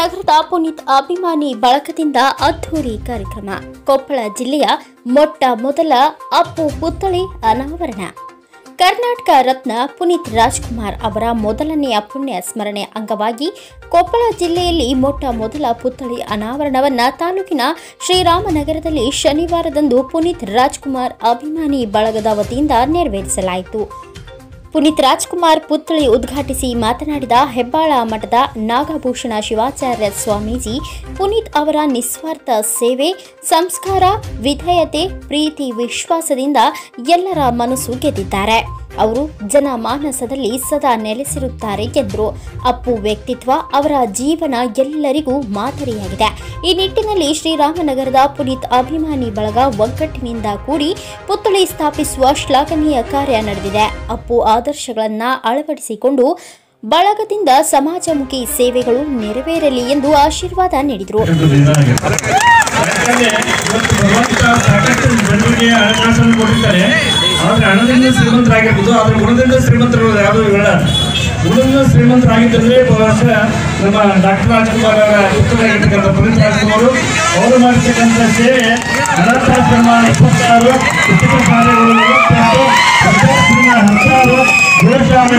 ನಗರದ ಪುನೀತ್ ಅಭಿಮಾನಿ ಬಳಗದಿಂದ ಅದ್ಧೂರಿ ಕಾರ್ಯಕ್ರಮ. ಕೊಪ್ಪಳ ಜಿಲ್ಲೆಯ ಮೊಟ್ಟ ಮೊದಲ ಅಪ್ಪು ಪುತ್ಥಳಿ ಅನಾವರಣ. ಕರ್ನಾಟಕ ರತ್ನ ಪುನೀತ್ ರಾಜ್ಕುಮಾರ್ ಅವರ ಮೊದಲನೆಯ ಪುಣ್ಯ ಸ್ಮರಣೆ ಅಂಗವಾಗಿ ಕೊಪ್ಪಳ ಜಿಲ್ಲೆಯಲ್ಲಿ ಮೊಟ್ಟ ಮೊದಲ ಪುತ್ಥಳಿ ಅನಾವರಣವನ್ನು ತಾಲೂಕಿನ ಶ್ರೀರಾಮನಗರದಲ್ಲಿ ಶನಿವಾರದಂದು ಪುನೀತ್ ರಾಜ್ಕುಮಾರ್ ಅಭಿಮಾನಿ ಬಳಗದ ವತಿಯಿಂದ ನೆರವೇರಿಸಲಾಯಿತು. ಪುನೀತ್ ರಾಜ್ಕುಮಾರ್ ಪುತ್ಥಳಿ ಉದ್ಘಾಟಿಸಿ ಮಾತನಾಡಿದ ಹೆಬ್ಬಾಳ ಮಠದ ನಾಗಭೂಷಣ ಶಿವಾಚಾರ್ಯ ಸ್ವಾಮೀಜಿ, ಪುನೀತ್ ಅವರ ನಿಸ್ವಾರ್ಥ ಸೇವೆ, ಸಂಸ್ಕಾರ, ವಿಧೇಯತೆ, ಪ್ರೀತಿ, ವಿಶ್ವಾಸದಿಂದ ಎಲ್ಲರ ಮನಸ್ಸು ಗೆದ್ದಿದ್ದಾರೆ. ಅವರು ಜನಮಾನಸದಲ್ಲಿ ಸದಾ ನೆಲೆಸಿರುತ್ತಾರೆ ಎಂದರು. ಅಪ್ಪು ವ್ಯಕ್ತಿತ್ವ, ಅವರ ಜೀವನ ಎಲ್ಲರಿಗೂ ಮಾದರಿಯಾಗಿದೆ. ಈ ನಿಟ್ಟಿನಲ್ಲಿ ಶ್ರೀರಾಮನಗರದ ಪುನೀತ್ ಅಭಿಮಾನಿ ಬಳಗ ಒಗ್ಗಟ್ಟಿನಿಂದ ಕೂಡಿ ಪುತ್ಥಳಿ ಸ್ಥಾಪಿಸುವ ಶ್ಲಾಘನೀಯ ಕಾರ್ಯ ನಡೆದಿದೆ. ಅಪ್ಪು ಆದರ್ಶಗಳನ್ನು ಅಳವಡಿಸಿಕೊಂಡು ಬಳಗದಿಂದ ಸಮಾಜಮುಖಿ ಸೇವೆಗಳು ನೆರವೇರಲಿ ಎಂದು ಆಶೀರ್ವಾದ ನೀಡಿದರು. ಹಣದಿಂದ ಶ್ರೀಮಂತರಾಗಿರ್ಬೋದು, ಆದ್ರೆ ಗುಣದಿಂದ ಶ್ರೀಮಂತರು ಯಾರು ಇಲ್ಲ. ಗುಣದಿಂದ ಶ್ರೀಮಂತರಾಗಿದ್ದರೆ ನಮ್ಮ ಡಾಕ್ಟರ್ ರಾಜ್ಕುಮಾರ್ ಅವರ ಪುತ್ರರಾಗಿರ್ತಕ್ಕಂಥ ಪುನೀತ್ ರಾಜ್ಕುಮಾರ್ ಅವರು ಮಾಡಿರ್ತಕ್ಕಂಥ ಸೇವೆ ಅನಾಥಾಶ್ರಮ 26, ಉಚಿತ ಶಾಲೆಗಳು 28, ಗೋಶಾಲೆ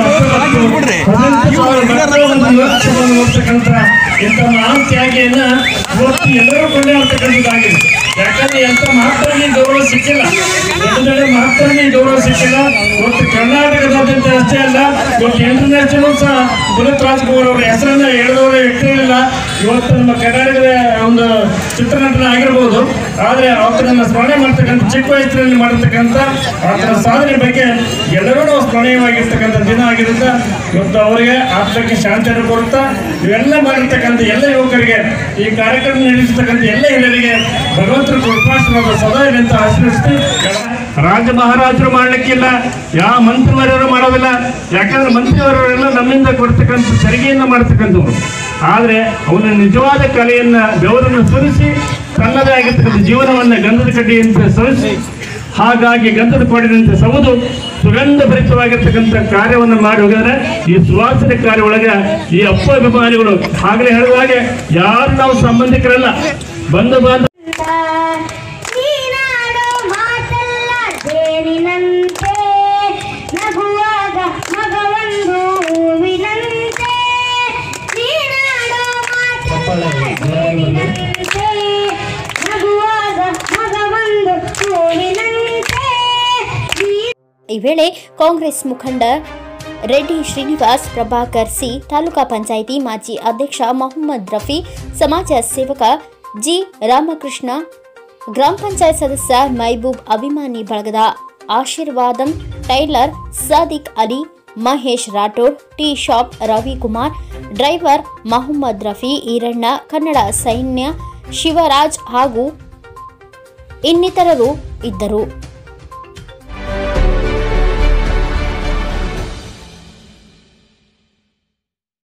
19 ನೋಡ್ತಕ್ಕಂಥ ಇಂಥ ಮಹಾನ್ ತ್ಯಾಗಿಯನ್ನ ಇವತ್ತು ಎಲ್ಲರೂ ಕೊಂಡಾಡ್ತಕ್ಕಂಥದ್ದಾಗಿದೆ. ಯಾಕಂದ್ರೆ ಎಂಥ ಮಹತ್ವನಿಗೆ ಗೌರವ ಸಿಕ್ಕಿಲ್ಲ, ದೊಡ್ಡ ಮಹತ್ವನಿಗೆ ಗೌರವ ಸಿಕ್ಕಿಲ್ಲ. ಇವತ್ತು ಕರ್ನಾಟಕದಾದ್ಯಂತ ಅಷ್ಟೇ ಅಲ್ಲ, ಇವತ್ತು ಇಂಟರ್ನ್ಯಾಷನಲ್ ಸಹ ಪುನೀತ್ ರಾಜ್ಕುಮಾರ್ ಅವರ ಹೆಸರನ್ನ ಹೇಳಿದವರ ವ್ಯಕ್ತಿಗಳಿಲ್ಲ. ಇವತ್ತು ನಮ್ಮ ಕರ್ನಾಟಕದ ಒಂದು ಚಿತ್ರನಟನ ಆಗಿರ್ಬೋದು, ಆದರೆ ಅವತ್ತನ್ನ ಸ್ಮರಣೆ ಮಾಡ್ತಕ್ಕಂಥ ಚಿಕ್ಕ ವಯಸ್ಸಿನಲ್ಲಿ ಮಾಡಿರ್ತಕ್ಕಂಥ ಆತನ ಸಾಧನೆ ಬಗ್ಗೆ ಎಲ್ಲರೂ ನಾವು ಸ್ಮರಣೀಯವಾಗಿರ್ತಕ್ಕಂಥ ದಿನ ಆಗಿರುತ್ತೆ. ಇವತ್ತು ಅವರಿಗೆ ಆತ್ಮಕ್ಕೆ ಶಾಂತಿಯನ್ನು ಕೊಡುತ್ತಾ ಇವೆಲ್ಲ ಮಾಡಿರ್ತಕ್ಕಂಥ ಎಲ್ಲ ಯುವಕರಿಗೆ, ಈ ಕಾರ್ಯಕ್ರಮ ನಡೆಸತಕ್ಕಂಥ ಎಲ್ಲ ಹಿರಿಯರಿಗೆ ಭಗವಂತನ ಕೃಪಾಶೀರ್ವಾದ ಸದಾ ಇದೆ ಅಂತ ಆಶೀರ್ವದಿಸ್ತೀವಿ. ರಾಜ ಮಹಾರಾಜರು ಮಾಡಲಿಕ್ಕಿಲ್ಲ, ಯಾವ ಮಂತ್ರಿವರ್ಯರು ಮಾಡೋದಿಲ್ಲ. ಯಾಕಂದ್ರೆ ಮಂತ್ರಿವರೆಲ್ಲ ನಮ್ಮಿಂದ ಕೊಡ್ತಕ್ಕಂಥ ತೆರಿಗೆಯನ್ನು ಮಾಡ್ತಕ್ಕಂಥವ್ರು. ಆದರೆ ಅವನ ನಿಜವಾದ ಕಲೆಯನ್ನ ಬೆವರನ್ನು ಸುರಿಸಿ ತನ್ನದೇ ಆಗಿರ್ತಕ್ಕಂಥ ಜೀವನವನ್ನು ಗಂಧದ ಕಡ್ಡಿಯಂತೆ ಸರಿಸಿ, ಹಾಗಾಗಿ ಗಂಧದ ಕೊಡಿನಂತೆ ಸೌದು ಸುಗಂಧ ಭರಿತವಾಗಿರ್ತಕ್ಕಂಥ ಕಾರ್ಯವನ್ನು ಮಾಡಿ ಹೋಗಿದ್ರೆ ಈ ಸುವಾಸನೆ ಕಾರ್ಯ ಒಳಗೆ ಈ ಅಪ್ಪ ಅಭಿಮಾನಿಗಳು ಆಗಲೇ ಹೇಳಿದ ಹಾಗೆ ಯಾರು ನಾವು ಸಂಬಂಧಿಕರಲ್ಲ, ಬಂಧು ಬಾಂಧವ ಈ ವೇಳೆ ಕಾಂಗ್ರೆಸ್ ಮುಖಂಡ ರೆಡ್ಡಿ ಶ್ರೀನಿವಾಸ್, ಪ್ರಭಾಕರ್ ಸಿ, ತಾಲೂಕಾ ಪಂಚಾಯಿತಿ ಮಾಜಿ ಅಧ್ಯಕ್ಷ ಮೊಹಮ್ಮದ್ ರಫಿ, ಸಮಾಜ ಸೇವಕ ಜಿ ರಾಮಕೃಷ್ಣ, ಗ್ರಾಮ ಪಂಚಾಯತ್ ಸದಸ್ಯ ಮೈಬೂಬ್, ಅಭಿಮಾನಿ ಬಳಗದ Ashirvadam, tailor Sadiq Ali, Mahesh Rathod, tea shop Ravikumar, driver Mohammed Rafi, Iranna, Kannada Sainya Shivaraj ಹಾಗೂ ಇನ್ನಿತರರು ಇದ್ದರು.